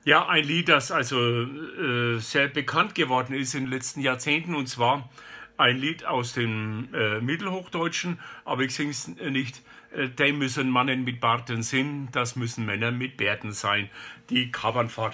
Ja, ein Lied, das also sehr bekannt geworden ist in den letzten Jahrzehnten, und zwar ein Lied aus dem Mittelhochdeutschen, aber ich singe es nicht. Die müssen Mannen mit Barten sind, das müssen Männer mit Bärten sein. Die Kapernfahrt.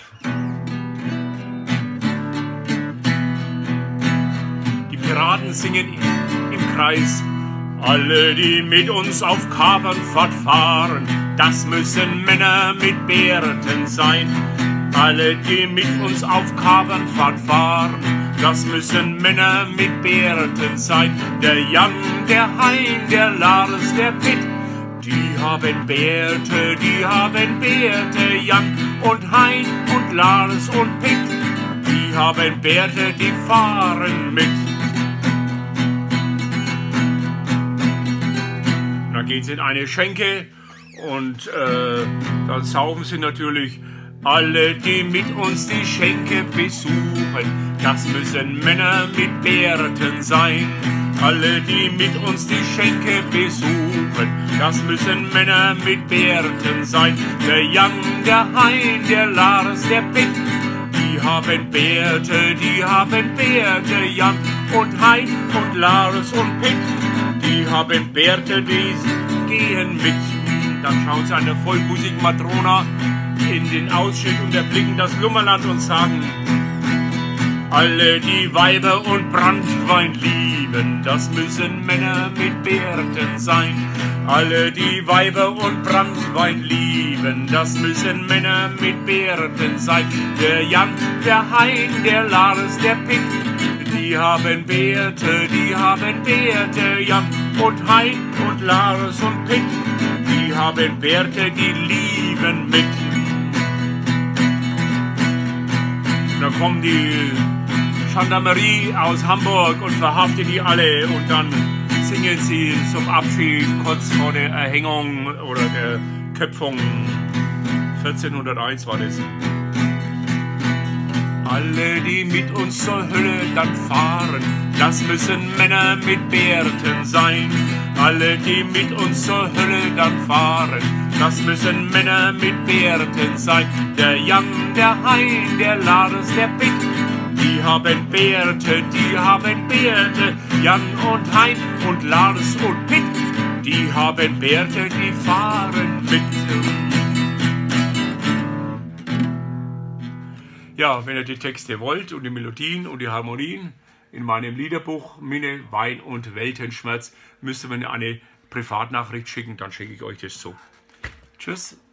Die Piraten singen im Kreis. Alle, die mit uns auf Kapernfahrt fahren, das müssen Männer mit Bärten sein. Alle, die mit uns auf Kapernfahrt fahren, das müssen Männer mit Bärten sein. Der Jan, der Hein, der Lars, der Pitt, die haben Bärte, Jan und Hein und Lars und Pitt, die haben Bärte, die fahren mit. Dann gehen sie in eine Schenke und dann saufen sie natürlich. Alle, die mit uns die Schenke besuchen, das müssen Männer mit Bärten sein. Alle, die mit uns die Schenke besuchen, das müssen Männer mit Bärten sein. Der Jan, der Hein, der Lars, der Pitt, die haben Bärte, Jan und Hein und Lars und Pitt, die haben Bärte, die gehen mit. Dann schauen sie eine Vollmusik-Matrona in den Ausschnitt und erblicken das Lummerland und sagen: Alle, die Weiber und Branntwein lieben, das müssen Männer mit Bärten sein. Alle, die Weiber und Branntwein lieben, das müssen Männer mit Bärten sein. Der Jan, der Hein, der Lars, der Pitt, die haben Bärte, Jan und Hein und Lars und Pitt, die haben Bärte, die lieben mit. Da kommt die Gendarmerie aus Hamburg und verhaftet die alle, und dann singen sie zum Abschied kurz vor der Erhängung oder der Köpfung. 1401 war das. Alle, die mit uns zur Hölle dann fahren, das müssen Männer mit Bärten sein. Alle, die mit uns zur Hölle dann fahren, das müssen Männer mit Bärten sein. Der Jan, der Hein, der Lars, der Pitt, die haben Bärte, Jan und Hein und Lars und Pitt, die haben Bärte, die fahren mit. Ja, wenn ihr die Texte wollt und die Melodien und die Harmonien in meinem Liederbuch Minne, Wein und Weltenschmerz, müsst ihr mir eine Privatnachricht schicken, dann schicke ich euch das zu. Tschüss.